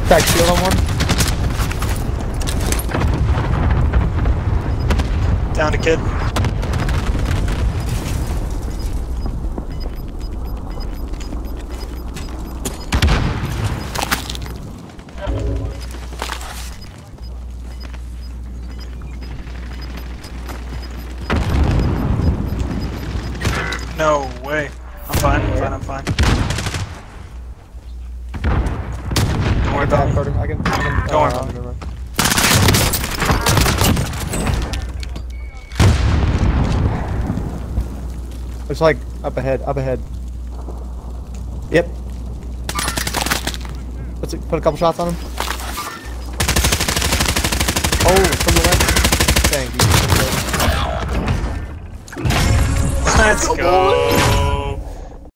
Crack shield on one. Down to kid. No way. I'm fine, I'm fine. Don't worry about me. I can Don't worry about me. It's like up ahead, Yep. Let's put a couple shots on him. Oh, from the left. Thank you. Let's go.